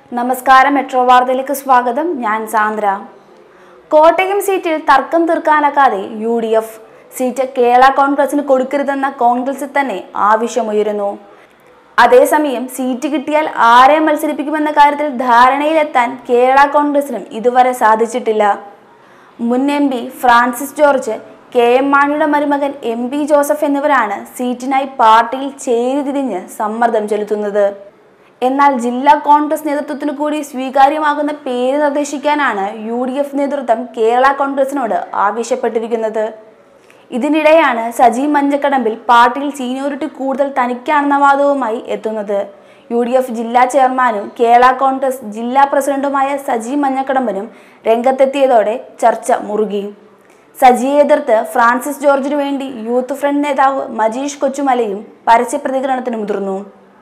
നമസ്കാരം, മെട്രോ വാർത്തയിലേക്ക് സ്വാഗതം. ഞാൻ സാന്ദ്ര. കോട്ടയം സീറ്റിൽ തർക്കം തീർക്കാനാകാതെ UDF സീറ്റ് കേരള കോൺഗ്രസിന് കൊടുക്കരുതെന്ന കോൺഗ്രസിൽ തന്നെ ആവശ്യമുയരുന്നു. അതേസമയം സീറ്റ് കിട്ടിയാൽ ആരെ മത്സരിപ്പിക്കുമെന്ന കാര്യത്തിൽ ധാരണയിലെത്താൻ കേരള കോൺഗ്രസിനും ഇതുവരെ സാധിച്ചിട്ടില്ല. മുൻ MP ഫ്രാൻസിസ് ജോർജ്, KM മാണിയുടെ മരുമകൻ MP ജോസഫ് എന്നിവരാണ് സീറ്റിനായി പാർട്ടിയിൽ ചേരിതിരിഞ്ഞ് സമ്മർദ്ദം ചെലുത്തുന്നത്. എന്നാൽ ജില്ലാ കോൺഗ്രസ് നേതൃത്വത്തിനു കൂടി സ്വീകാര്യമാകുന്ന പേര് നിർദ്ദേശിക്കാനാണ് UDF നേതൃത്വം കേരള കോൺഗ്രസിനോട് ആവശ്യപ്പെട്ടിരിക്കുന്നത്. ഇതിനിടെയാണ് സജി മഞ്ഞക്കടമ്പിൽ പാർട്ടിയിൽ സീനിയോറിറ്റി കൂടുതൽ തനിക്കാണെന്ന വാദവുമായി എത്തുന്നത്. UDF ജില്ലാ ചെയർമാനും കേരള കോൺഗ്രസ് ജില്ലാ പ്രസിഡന്റുമായ സജി മഞ്ഞക്കടമ്പനും രംഗത്തെത്തിയതോടെ ചർച്ച മുറുകി. സജിയെ എതിർത്ത് ഫ്രാൻസിസ് ജോർജിനു വേണ്ടി യൂത്ത് ഫ്രണ്ട് നേതാവ് മജീഷ് കൊച്ചുമലയും പരസ്യ പ്രതികരണത്തിന് മുതിർന്നു.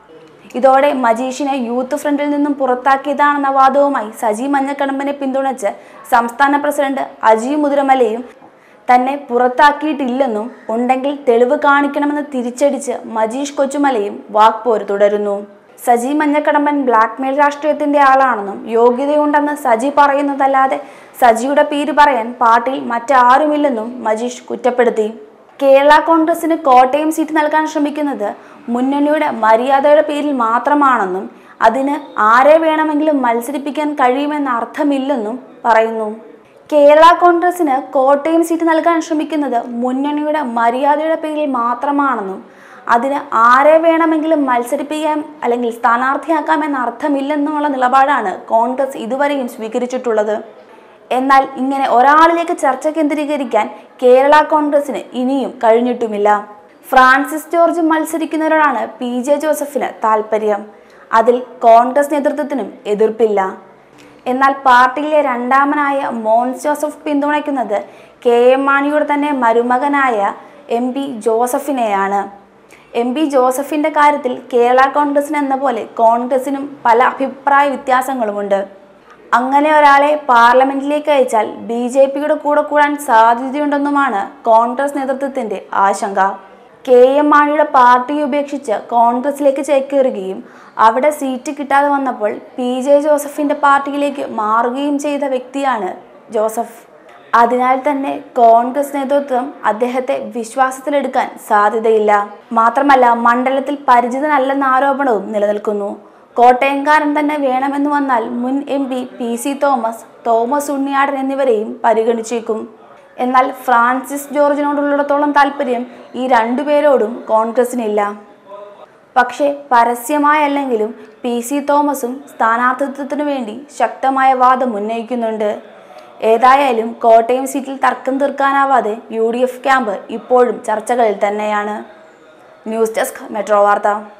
ഇതോടെ മജീഷിനെ യൂത്ത് ഫ്രണ്ടിൽ നിന്നും പുറത്താക്കിയതാണെന്ന വാദവുമായി സജി മഞ്ഞക്കടമ്പനെ പിന്തുണച്ച് സംസ്ഥാന പ്രസിഡന്റ് അജി മുതിരമലയും തന്നെ പുറത്താക്കിയിട്ടില്ലെന്നും ഉണ്ടെങ്കിൽ തെളിവ് കാണിക്കണമെന്ന് തിരിച്ചടിച്ച് മജീഷ് കൊച്ചുമലയും വാക്പോര് തുടരുന്നു. സജി മഞ്ഞക്കടമ്പൻ ബ്ലാക്ക്മെയിൽ രാഷ്ട്രീയത്തിന്റെ ആളാണെന്നും യോഗ്യതയുണ്ടെന്ന് സജി പറയുന്നതല്ലാതെ സജിയുടെ പേര് പറയാൻ പാർട്ടിയിൽ മറ്റാരുമില്ലെന്നും മജീഷ് കുറ്റപ്പെടുത്തി. കേരള കോൺഗ്രസിന് കോട്ടയം സീറ്റ് നൽകാൻ ശ്രമിക്കുന്നത് മുന്നണിയുടെ മര്യാദയുടെ പേരിൽ മാത്രമാണെന്നും അതിന് ആരെ വേണമെങ്കിലും മത്സരിപ്പിക്കാൻ കഴിയുമെന്ന അർത്ഥമില്ലെന്നും പറയുന്നു. കേരള കോൺഗ്രസിന് കോട്ടയം സീറ്റ് നൽകാൻ ശ്രമിക്കുന്നത് മുന്നണിയുടെ മര്യാദയുടെ പേരിൽ മാത്രമാണെന്നും അതിന് ആരെ വേണമെങ്കിലും മത്സരിപ്പിക്കാൻ അല്ലെങ്കിൽ സ്ഥാനാർത്ഥിയാക്കാമെന്ന അർത്ഥമില്ലെന്നുമുള്ള നിലപാടാണ് കോൺഗ്രസ് ഇതുവരെയും സ്വീകരിച്ചിട്ടുള്ളത്. എന്നാൽ ഇങ്ങനെ ഒരാളിലേക്ക് ചർച്ച കേന്ദ്രീകരിക്കാൻ കേരള കോൺഗ്രസിന് ഇനിയും കഴിഞ്ഞിട്ടുമില്ല. ഫ്രാൻസിസ് ജോർജ് മത്സരിക്കുന്നവരോടാണ് PJ ജോസഫിന് താൽപ്പര്യം. അതിൽ കോൺഗ്രസ് നേതൃത്വത്തിനും എതിർപ്പില്ല. എന്നാൽ പാർട്ടിയിലെ രണ്ടാമനായ മോൻസ് ജോസഫ് പിന്തുണയ്ക്കുന്നത് KM മാണിയുടെ തന്നെ മരുമകനായ MP ജോസഫിനെയാണ്. MP ജോസഫിന്റെ കാര്യത്തിൽ കേരള കോൺഗ്രസിന് എന്ന പോലെ കോൺഗ്രസിനും പല അഭിപ്രായ വ്യത്യാസങ്ങളുമുണ്ട്. അങ്ങനെ ഒരാളെ പാർലമെന്റിലേക്ക് അയച്ചാൽ BJPയുടെ കൂടെ കൂടാൻ സാധ്യതയുണ്ടെന്നുമാണ് കോൺഗ്രസ് നേതൃത്വത്തിന്റെ ആശങ്ക. KM മാണിയുടെ പാർട്ടി ഉപേക്ഷിച്ച് കോൺഗ്രസിലേക്ക് ചേക്കേറുകയും അവിടെ സീറ്റ് കിട്ടാതെ വന്നപ്പോൾ PJ ജോസഫിന്റെ പാർട്ടിയിലേക്ക് മാറുകയും ചെയ്ത വ്യക്തിയാണ് ജോസഫ്. അതിനാൽ തന്നെ കോൺഗ്രസ് നേതൃത്വം അദ്ദേഹത്തെ വിശ്വാസത്തിലെടുക്കാൻ സാധ്യതയില്ല. മാത്രമല്ല, മണ്ഡലത്തിൽ പരിചിതനല്ലെന്ന ആരോപണവും നിലനിൽക്കുന്നു. കോട്ടയംകാരൻ തന്നെ വേണമെന്ന് വന്നാൽ മുൻ MP PC തോമസ് ഉണ്ണിയാടൻ എന്നിവരെയും പരിഗണിച്ചേക്കും. എന്നാൽ ഫ്രാൻസിസ് ജോർജിനോടുള്ളിടത്തോളം താല്പര്യം ഈ രണ്ടുപേരോടും കോൺഗ്രസിനില്ല. പക്ഷേ പരസ്യമായല്ലെങ്കിലും PC തോമസും സ്ഥാനാർത്ഥിത്വത്തിനു വേണ്ടി ശക്തമായ വാദം ഉന്നയിക്കുന്നുണ്ട്. ഏതായാലും കോട്ടയം സീറ്റിൽ തർക്കം തീർക്കാനാവാതെ UDF ക്യാമ്പ് ഇപ്പോഴും ചർച്ചകളിൽ തന്നെയാണ്. ന്യൂസ് ഡെസ്ക്, മെട്രോ വാർത്ത.